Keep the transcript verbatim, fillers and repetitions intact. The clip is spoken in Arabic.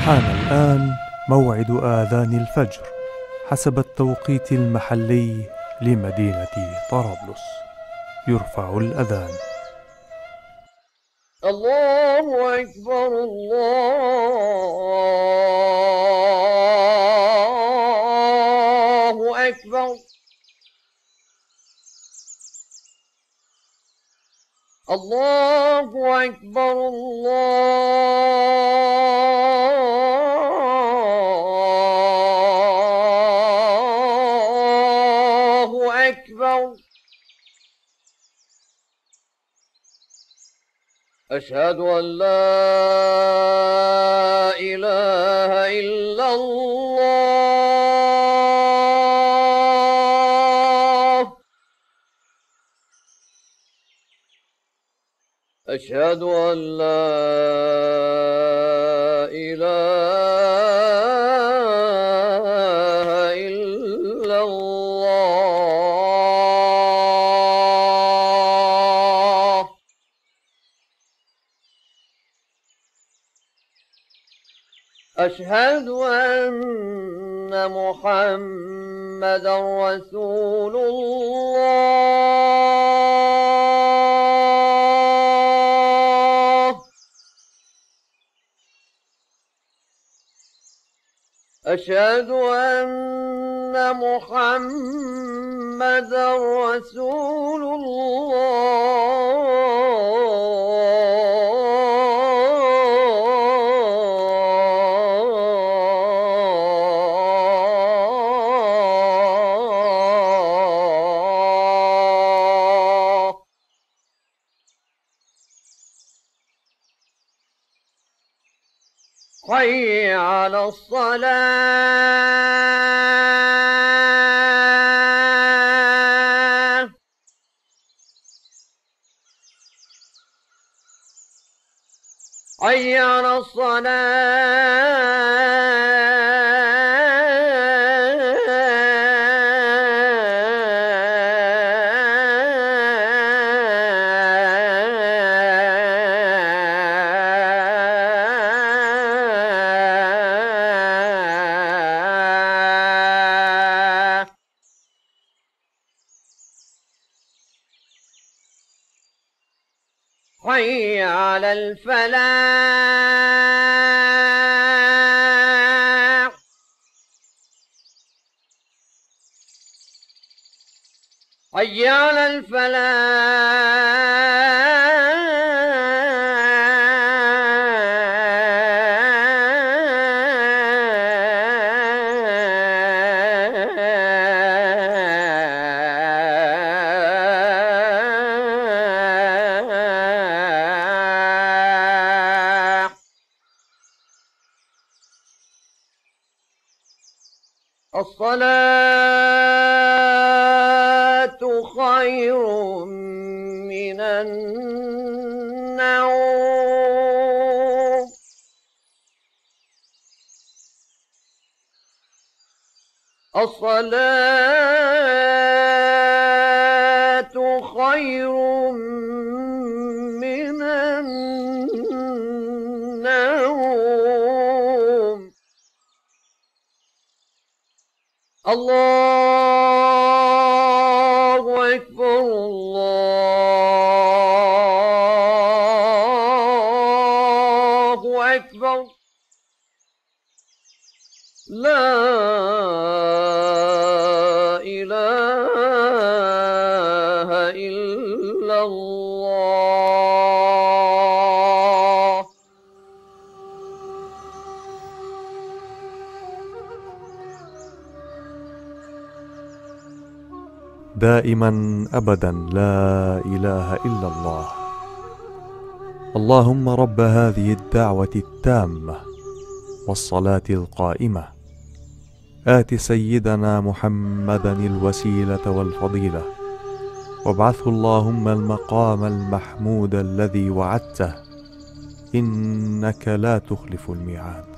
حان الآن موعد آذان الفجر حسب التوقيت المحلي لمدينة طرابلس. يرفع الأذان. الله أكبر الله أكبر الله أكبر الله أكبر. أشهد أن لا إله إلا الله. أشهد أن لا إله إلا الله. أشهد أن محمدًا رسول الله. أشهد أن محمدًا رسول الله. حي على الصلاة. حي على الصلاة. حي على الفلاح. حي على الفلاح. الصلاة خير من النوم. الصلاة خير من النوم. الله أكبر الله أكبر. لا إله إلا الله. دائما أبدا لا إله إلا الله. اللهم رب هذه الدعوة التامة والصلاة القائمة آت سيدنا محمدا الوسيلة والفضيلة وابعثه اللهم المقام المحمود الذي وعدته إنك لا تخلف الميعاد.